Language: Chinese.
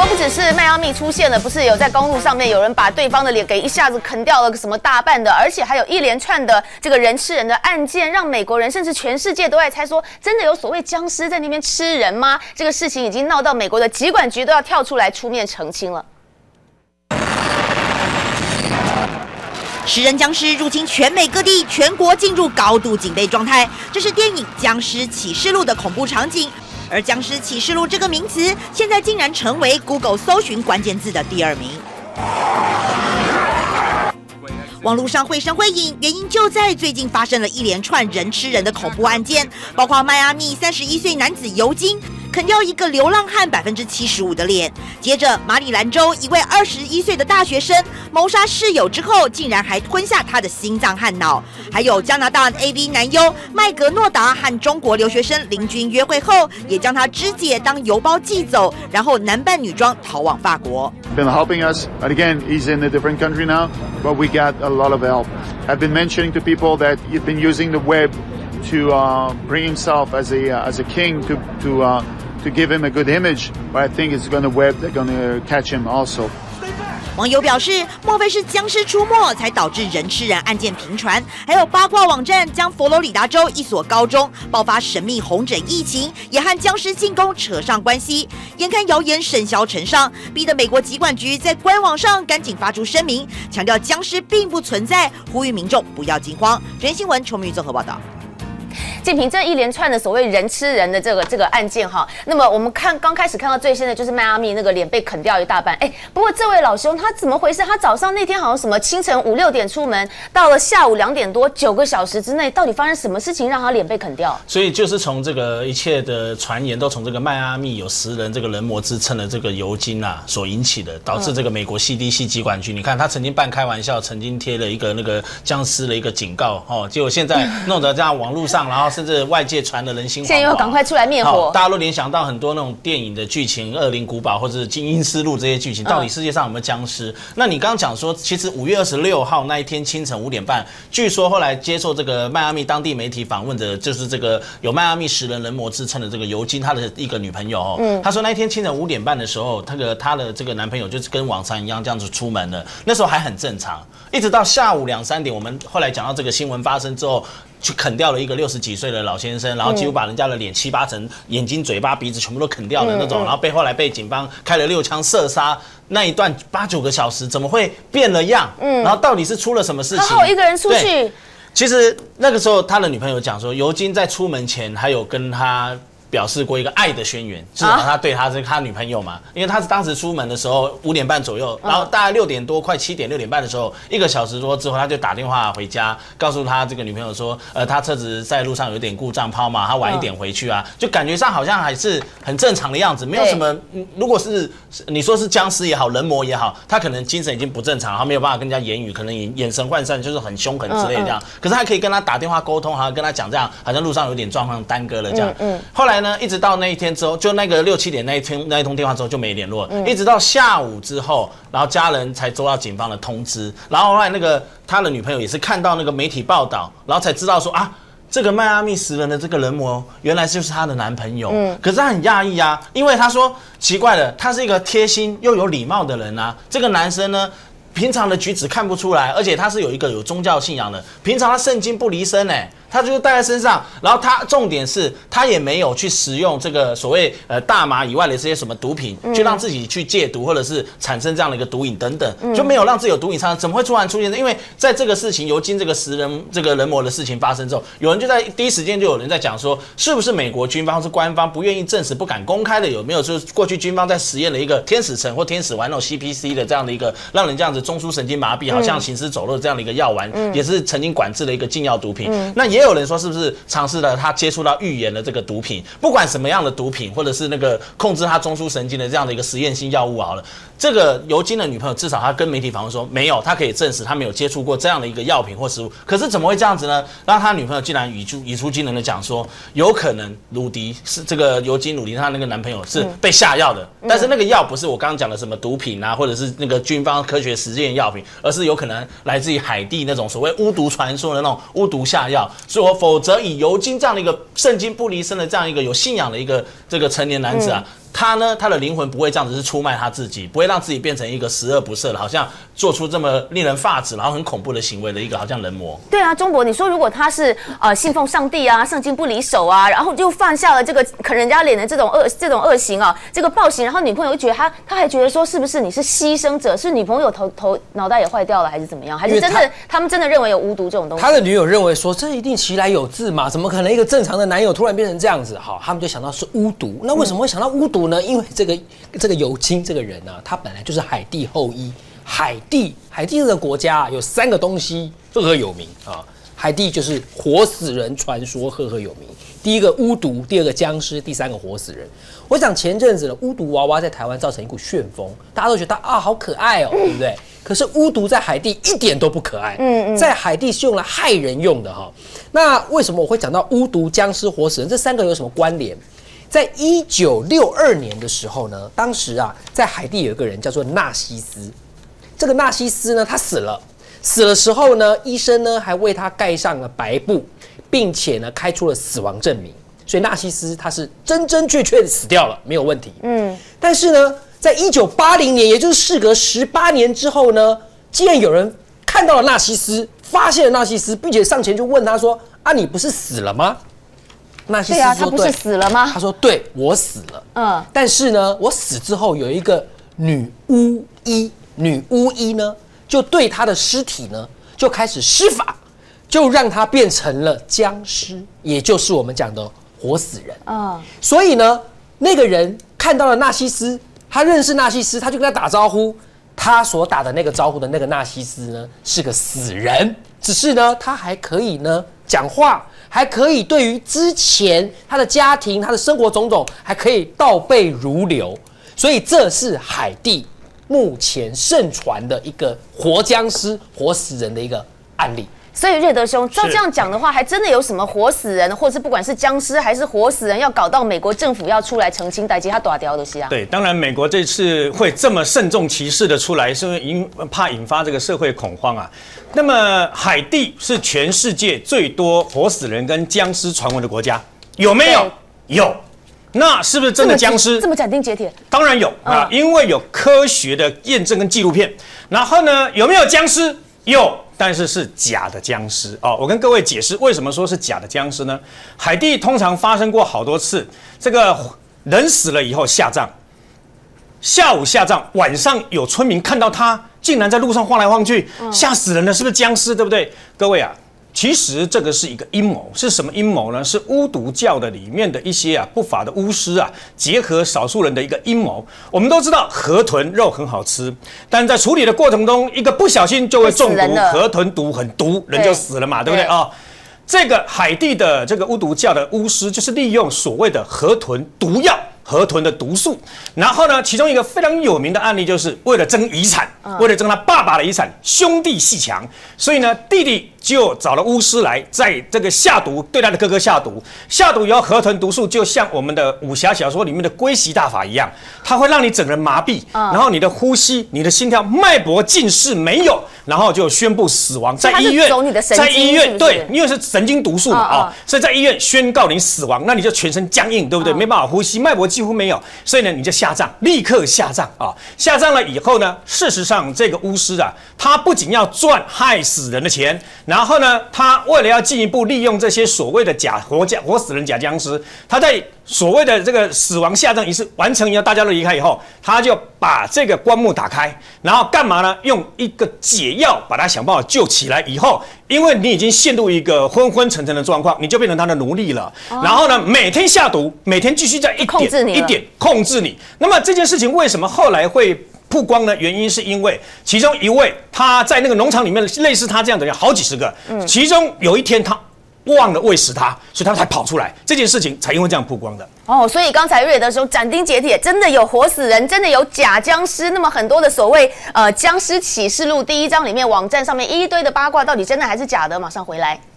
国不只是迈阿密出现了，不是有在公路上面有人把对方的脸给一下子啃掉了个什么大半的，而且还有一连串的这个人吃人的案件，让美国人甚至全世界都在猜说，真的有所谓僵尸在那边吃人吗？这个事情已经闹到美国的疾管局都要跳出来出面澄清了。 食人僵尸入侵全美各地，全国进入高度警备状态。这是电影《僵尸启示录》的恐怖场景。而僵尸启示录这个名词，现在竟然成为 Google 搜寻关键字的第2名。网络上绘声绘影，原因就在最近发生了一连串人吃人的恐怖案件，包括迈阿密31岁男子尤金啃掉一个流浪汉75%的脸，接着马里兰州一位21岁的大学生谋杀室友之后，竟然还吞下他的心脏和脑，还有加拿大 AV 男优麦格诺达和中国留学生林军约会后，也将他肢解当邮包寄走，然后男扮女装逃往法国。 Been helping us, but again, he's in a different country now, but we got a lot of help. I've been mentioning to people that he's been using the web to bring himself as a king to give him a good image, but I think it's gonna web, they're gonna catch him also. 网友表示，莫非是僵尸出没才导致人吃人案件频传？还有八卦网站将佛罗里达州一所高中爆发神秘红疹疫情，也和僵尸进攻扯上关系。眼看谣言甚嚣尘上，逼得美国疾管局在官网上赶紧发出声明，强调僵尸并不存在，呼吁民众不要惊慌。全新闻邱明玉综合报道。 建平这一连串的所谓人吃人的这个案件哈，那么我们刚开始看到最新的就是迈阿密那个脸被啃掉一大半，不过这位老兄他怎么回事？他早上那天好像什么清晨5、6点出门，到了下午2点多，9个小时之内，到底发生什么事情让他脸被啃掉？ 所以就是从这个一切的传言都从这个迈阿密有食人这个人魔之称的这个尤金啊所引起的，导致这个美国 CDC 疾管局，你看他曾经半开玩笑，曾经贴了一个那个僵尸的一个警告哦，结果现在弄得这样网络上，然后甚至外界传的人心惶惶， 现在又赶快出来灭火， 大家都联想到很多那种电影的剧情，《恶灵古堡》或者是《金阴尸路》这些剧情，到底世界上有没有僵尸？那你刚刚讲说，其实5月26号那一天清晨5点半，据说后来接受这个迈阿密当地媒体访问的，就是这个有迈阿密食人人魔之称的这个尤金，他的一个女朋友哦，他说那一天清晨5点半的时候，他的这个男朋友就是跟往常一样这样子出门了，那时候还很正常，一直到下午2、3点，我们后来讲到这个新闻发生之后。去啃掉了一个60几岁的老先生，然后几乎把人家的脸7、8成，眼睛、嘴巴、鼻子全部都啃掉的那种，然后后来被警方开了6枪射杀，那一段8、9个小时怎么会变了样？然后到底是出了什么事情？ 他一个人出去。 其实那个时候他的女朋友讲说，尤金在出门前还有跟他表示过一个爱的宣言，至少他对他女朋友嘛，因为他是当时出门的时候5点半左右，然后大概6点多快7点6点半的时候，1个小时多之后，他就打电话回家，告诉他这个女朋友说，他车子在路上有点故障抛锚，他晚一点回去啊，就感觉上好像还是很正常的样子，没有什么。如果是你说是僵尸也好，人魔也好，他可能精神已经不正常，他没有办法跟人家言语，可能眼神涣散，就是很凶狠之类的这样。可是他可以跟他打电话沟通，好像跟他讲这样，好像路上有点状况耽搁了这样。后来呢，一直到那一天之后，就那个6、7点那一通电话之后就没联络，一直到下午之后，然后家人才收到警方的通知，然后后来他的女朋友也是看到那个媒体报道，然后才知道说啊。这个迈阿密食人的这个人魔，原来就是她的男朋友。可是她很讶异啊，因为她说奇怪了，他是一个贴心又有礼貌的人啊。这个男生呢，平常的举止看不出来，而且他是有宗教信仰的，平常他圣经不离身他就带在身上，然后重点是他也没有去使用这个所谓大麻以外的这些什么毒品，去让自己去戒毒或者是产生这样的一个毒瘾等等，就没有让自己有毒瘾产生，怎么会突然出现？因为在这个事情尤金这个食人这个人魔的事情发生之后，有人就在第一时间就有人在讲说，是不是美国军方或是官方不愿意证实、不敢公开的，有没有就是过去军方在实验了一个天使橙或天使丸那种 CPC 的这样的一个让人这样子中枢神经麻痹，好像行尸走肉这样的一个药丸，也是曾经管制的一个禁药毒品。那也有人说是不是尝试了他接触到预言的这个毒品，不管什么样的毒品，或者是那个控制他中枢神经的这样的一个实验性药物好了。这个尤金的女朋友至少她跟媒体访问说没有，她可以证实她没有接触过这样的一个药品或食物。可是怎么会这样子呢？让他女朋友竟然语出惊人的讲说，有可能鲁迪是这个尤金鲁迪她那个男朋友是被下药的，但是那个药不是我刚刚讲的什么毒品啊，或者是那个军方科学实验药品，而是有可能来自于海地那种所谓巫毒传说的那种巫毒下药。所以否则以尤金这样的一个圣经不离身的这样一个有信仰的一个这个成年男子啊。 他呢，他的灵魂不会这样子是出卖他自己，不会让自己变成一个十恶不赦的，好像做出这么令人发指然后很恐怖的行为的一个好像人魔。 对啊，钟博，你说如果他是信奉上帝啊，圣经不离手啊，然后就犯下了这个啃人家脸的这种恶行啊，这个暴行，然后女朋友就觉得他还觉得说是不是你是牺牲者，是女朋友脑袋也坏掉了，还是怎么样？还是真的他们真的认为有巫毒这种东西？他的女友认为说这一定其来有自嘛，怎么可能一个正常的男友突然变成这样子？好，他们就想到是巫毒。那为什么会想到巫毒呢？因为这个尤金这个人呢、他本来就是海地后裔。海地这个国家有3个东西赫赫有名啊。海地就是活死人传说赫赫有名，第一个巫毒，第二个僵尸，第3个活死人。我想前阵子的巫毒娃娃在台湾造成一股旋风，大家都觉得啊好可爱哦，对不对？可是巫毒在海地一点都不可爱，在海地是用来害人用的哈。那为什么我会讲到巫毒、僵尸、活死人这3个有什么关联？在1962年的时候呢，当时啊，在海地有一个人叫做纳西斯。这个纳西斯呢，他死了的时候呢，医生呢还为他盖上了白布，并且呢开出了死亡证明。所以纳西斯他是真确的死掉了，没有问题。但是呢，在1980年，也就是事隔18年之后呢，既然有人看到了纳西斯，发现了纳西斯，并且上前就问他说：“啊，你不是死了吗？”纳西斯说：“ 他不是死了吗？” 他说：“对，我死了。但是呢，我死之后有一个女巫医呢，就对他的尸体呢就开始施法，就让他变成了僵尸，也就是我们讲的活死人。所以呢，那个人看到了纳西斯，他认识纳西斯，他就跟他打招呼。他所打的那个招呼的那个纳西斯呢，是个死人，只是呢，他还可以呢讲话，还可以对于之前他的家庭、他的生活种种，还可以倒背如流。所以这是海地目前盛传的一个活僵尸、活死人的一个案例。 所以瑞德兄照这样讲的话，还真的有什么活死人，或是不管是僵尸还是活死人，要搞到美国政府要出来澄清，代志他大条的是啊。 对，当然美国这次会这么慎重其事的出来，是因为怕引发这个社会恐慌啊。那么海地是全世界最多活死人跟僵尸传闻的国家，有没有？有。那是不是真的僵尸？ 这么斩钉截铁？ 当然有啊，因为有科学的验证跟纪录片。然后呢，有没有僵尸？有。但是是假的僵尸哦，我跟各位解释为什么说是假的僵尸呢？海地通常发生过好多次，这个人死了以后下葬，下午下葬，晚上有村民看到他竟然在路上晃来晃去，吓死人了，是不是僵尸？对不对？各位啊，其实这个是一个阴谋，是什么阴谋呢？是巫毒教的里面的一些不法的巫师结合少数人的一个阴谋。我们都知道河豚肉很好吃，但在处理的过程中，一个不小心就会中毒，河豚毒很毒，人就死了嘛，对不对啊？这个海地的这个巫毒教的巫师就是利用所谓的河豚毒药。河豚的毒素，然后呢，其中一个非常有名的案例，就是为了争遗产，为了争他爸爸的遗产，兄弟阋墙，所以呢，弟弟就找了巫师来，在这个下毒，对他的哥哥下毒，下毒以后，河豚毒素就像我们的武侠小说里面的龟息大法一样，它会让你整个人麻痹，然后你的呼吸、你的心跳、脉搏尽是没有，然后就宣布死亡，在医院，在医院，对，因为是神经毒素嘛，所以在医院宣告你死亡，那你就全身僵硬，对不对？没办法呼吸，脉搏几乎没有，所以呢，你就下葬，立刻下葬下葬了以后呢，事实上这个巫师他不仅要赚害死人的钱，然后呢，他为了要进一步利用这些所谓的活死人假僵尸，他在所谓的这个死亡下葬仪式完成以后，大家都离开以后，他就把这个棺木打开，然后干嘛呢？用一个解药把他想办法救起来以后，因为你已经陷入一个昏昏沉沉的状况，你就变成他的奴隶了。然后呢，每天下毒，每天继续在一点一点控制你。那么这件事情为什么后来会曝光呢？原因是因为其中一位他在那个农场里面，类似他这样的人好几十个，其中有一天他忘了喂食他，所以他才跑出来，这件事情才因为这样曝光的。 所以刚才瑞德兄斩钉截铁，真的有活死人，真的有假僵尸。那么很多的所谓僵尸启示录第1章里面，网站上面一堆的八卦，到底真的还是假的？马上回来。